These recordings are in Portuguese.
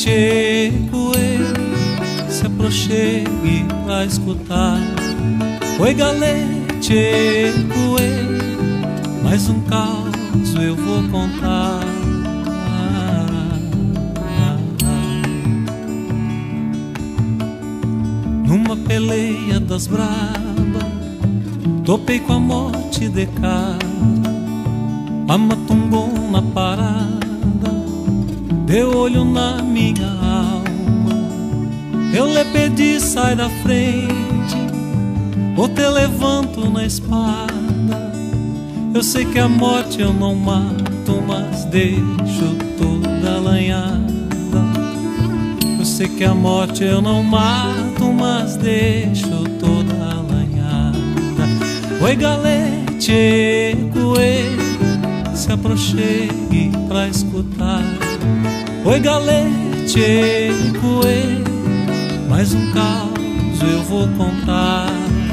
galete, coelho, se aproxime pra escutar. Oi, galete, coelho, mais um caos eu vou contar. Numa peleia das bravas, topei com a morte de cara. A matungou na parada, deu olho na minha alma. Eu lhe pedi, sai da frente, ou te levanto na espada. Eu sei que a morte eu não mato, mas deixo toda alanhada. Eu sei que a morte eu não mato, mas deixo toda alanhada. Oi, galete, coelho, se aproxime pra escutar. Oi, galete, coelho, mais um caos eu vou contar.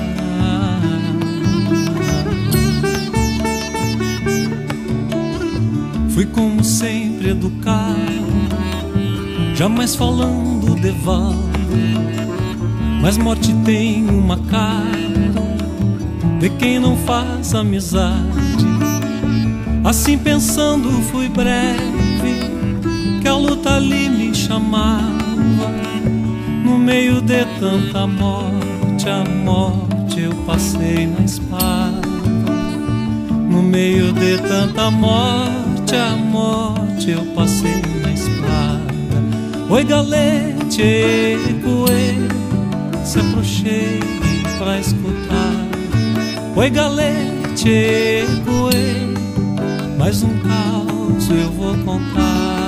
Fui como sempre educado, jamais falando de vale, mas morte tem uma cara de quem não faz amizade. Assim pensando fui breve, que a luta ali me chamava. No meio de tanta morte, a morte eu passei na espada. No meio de tanta morte, a morte eu passei na espada. Oi, galete, coelho, se aproxime pra escutar. Oi, galete, coelho, mais um caos eu vou contar.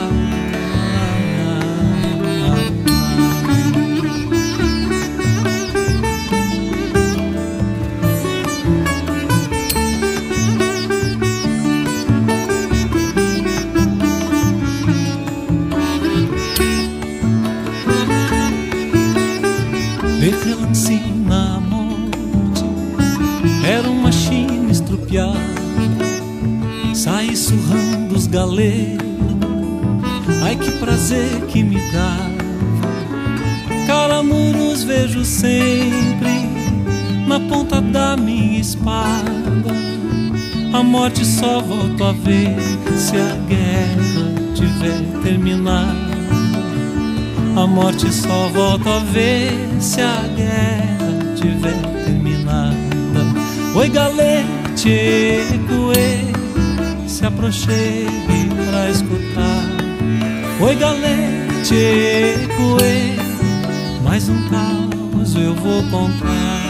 De relancinho na morte, era uma china estrupiada. Saí surrando os galegos, ai que prazer que me dava. Caramuros vejo sempre na ponta da minha espada. A morte só volto a ver se a guerra tiver terminado. A morte só volto a ver se a guerra tiver terminada. Oi, galete, coelho, se aproxime pra escutar. Oi, galete, coelho, mais um caos eu vou contar.